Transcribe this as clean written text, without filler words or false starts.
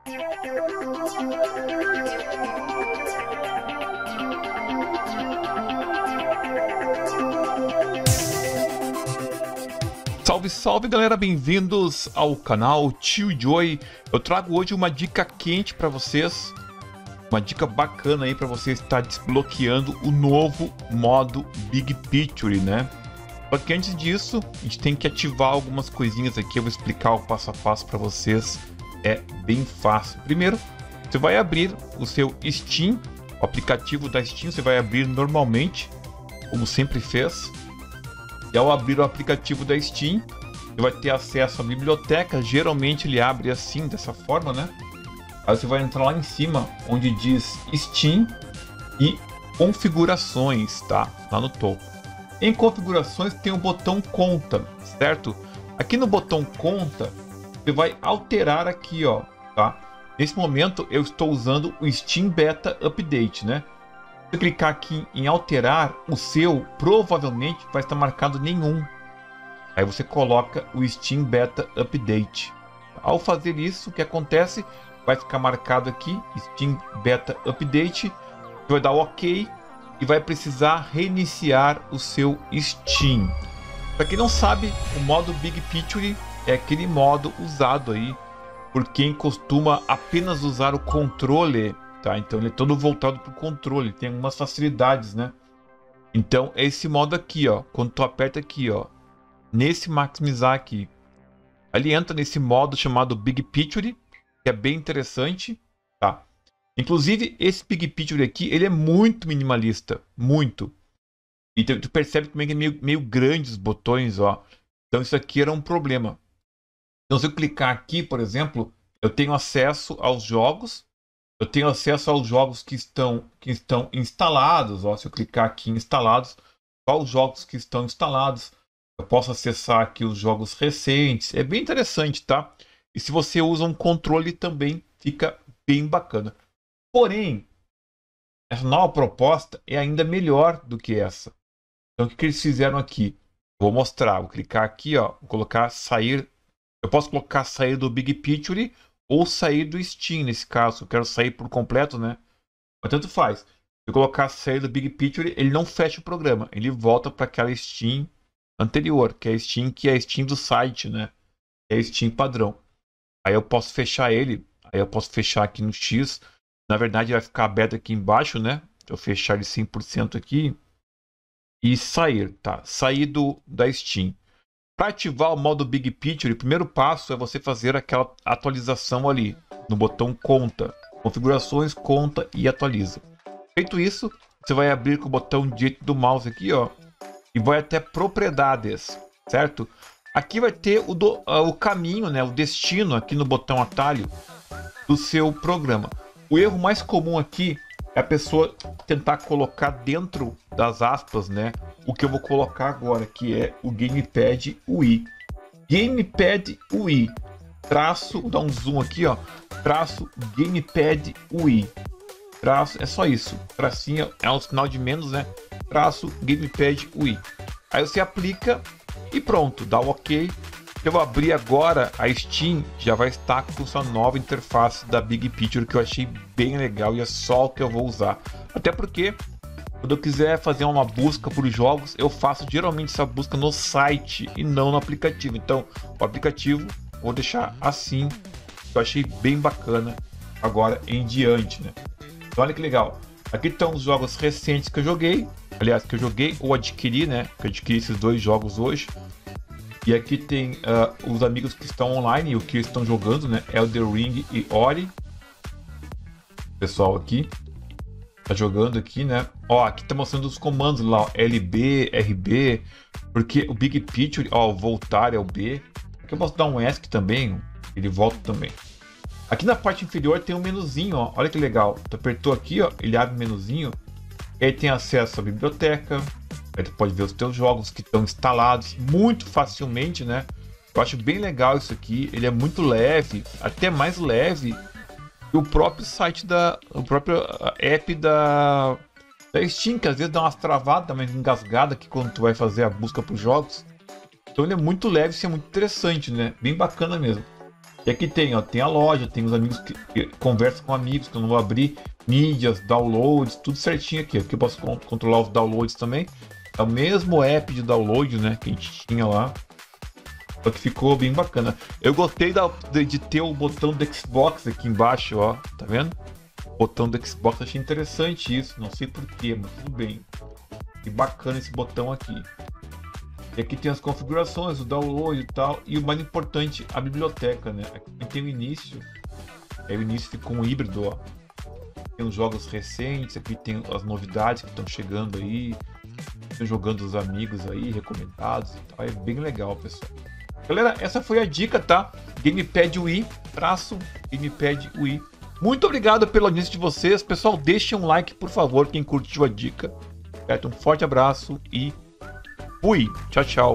Salve, salve galera, bem-vindos ao canal Tio Joey. Eu trago hoje uma dica quente para vocês, uma dica bacana aí para você estar desbloqueando o novo modo Big Picture, né? Só que antes disso, a gente tem que ativar algumas coisinhas aqui, eu vou explicar o passo a passo para vocês, é bem fácil. Primeiro, você vai abrir o seu Steam, o aplicativo da Steam, você vai abrir normalmente, como sempre fez. E ao abrir o aplicativo da Steam, você vai ter acesso à biblioteca. Geralmente ele abre assim, dessa forma, né? Aí você vai entrar lá em cima, onde diz Steam e configurações, tá? Lá no topo. Em configurações tem o botão conta, certo? Aqui no botão conta, você vai alterar aqui, ó, tá? Nesse momento eu estou usando o Steam Beta Update, né? Se clicar aqui em alterar, o seu provavelmente vai estar marcado nenhum. Aí você coloca o Steam Beta Update. Ao fazer isso, o que acontece? Vai ficar marcado aqui Steam Beta Update. Você vai dar OK e vai precisar reiniciar o seu Steam. Para quem não sabe, o modo Big Picture é aquele modo usado aí por quem costuma apenas usar o controle. Tá, então ele é todo voltado para o controle, tem algumas facilidades, né? Então é esse modo aqui, ó. Quando tu aperta aqui, ó, nesse maximizar aqui, ele entra nesse modo chamado Big Picture, que é bem interessante, tá? Inclusive esse Big Picture aqui, ele é muito minimalista, muito. E tu percebe também que é meio grande os botões, ó. Então isso aqui era um problema. Então se eu clicar aqui, por exemplo, eu tenho acesso aos jogos. Eu tenho acesso aos jogos que estão instalados. Ó, se eu clicar aqui em instalados, só os jogos que estão instalados. Eu posso acessar aqui os jogos recentes. É bem interessante, tá? E se você usa um controle também fica bem bacana. Porém, essa nova proposta é ainda melhor do que essa. Então o que eles fizeram aqui? Vou mostrar. Vou clicar aqui, ó, vou colocar sair. Eu posso colocar sair do Big Picture ou sair do Steam, nesse caso. Eu quero sair por completo, né? Mas tanto faz. Se eu colocar sair do Big Picture, ele não fecha o programa. Ele volta para aquela Steam anterior, que é a Steam do site, né? É a Steam padrão. Aí eu posso fechar ele. Aí eu posso fechar aqui no X. Na verdade, vai ficar aberto aqui embaixo, né? Se eu fechar ele 100% aqui. E sair, tá? Sair da Steam. Para ativar o modo Big Picture, o primeiro passo é você fazer aquela atualização ali, no botão conta, configurações, conta e atualiza. Feito isso, você vai abrir com o botão direito do mouse aqui, ó, e vai até propriedades, certo? Aqui vai ter o caminho, né, o destino aqui no botão atalho do seu programa. O erro mais comum aqui é a pessoa tentar colocar dentro das aspas, né, o que eu vou colocar agora, que é o Gamepad UI. Gamepad UI, traço, vou dar um zoom aqui, ó, traço Gamepad UI. Traço, é só isso, tracinho é um sinal de menos, né, traço Gamepad UI. Aí você aplica e pronto, dá o OK. Se eu abrir agora a Steam, já vai estar com essa nova interface da Big Picture, que eu achei bem legal e é só o que eu vou usar. Até porque quando eu quiser fazer uma busca por jogos, eu faço geralmente essa busca no site e não no aplicativo. Então, o aplicativo vou deixar assim, que eu achei bem bacana agora em diante, né? Então, olha que legal. Aqui estão os jogos recentes que eu joguei. Aliás, que eu joguei ou adquiri, né? Que eu adquiri esses dois jogos hoje. E aqui tem os amigos que estão online e o que estão jogando, né? Elden Ring e Ori. O pessoal aqui tá jogando aqui, né? Ó, aqui tá mostrando os comandos lá, ó, LB, RB, porque o Big Picture, ó, voltar é o B. Aqui eu posso dar um ESC também, ele volta também. Aqui na parte inferior tem um menuzinho, ó, olha que legal. Tu apertou aqui, ó, ele abre o menuzinho, e aí tem acesso à biblioteca, aí tu pode ver os teus jogos que estão instalados muito facilmente, né? Eu acho bem legal isso aqui, ele é muito leve, até mais leve que o próprio site o próprio app da Steam, que às vezes dá umas travadas, dá uma engasgada aqui quando tu vai fazer a busca por jogos. Então ele é muito leve, isso é muito interessante, né? Bem bacana mesmo. E aqui tem, ó, tem a loja, tem os amigos que conversam com amigos, que eu não vou abrir, mídias, downloads, tudo certinho aqui. Aqui eu posso controlar os downloads também. É o mesmo app de download, né, que a gente tinha lá. Só que ficou bem bacana. Eu gostei de ter o botão do Xbox aqui embaixo, ó, tá vendo? O botão do Xbox, achei interessante isso, não sei porquê, mas tudo bem. Que bacana esse botão aqui. E aqui tem as configurações, o download e tal. E o mais importante, a biblioteca, né? Aqui tem o início. Aí o início ficou um híbrido, ó. Tem os jogos recentes, aqui tem as novidades que estão chegando aí. Estão jogando os amigos aí, recomendados e tal. É bem legal, pessoal. Galera, essa foi a dica, tá? Gamepad Wii, Gamepad Wii. Muito obrigado pela audiência de vocês. Pessoal, deixem um like, por favor, quem curtiu a dica. Certo? Um forte abraço e fui! Tchau, tchau!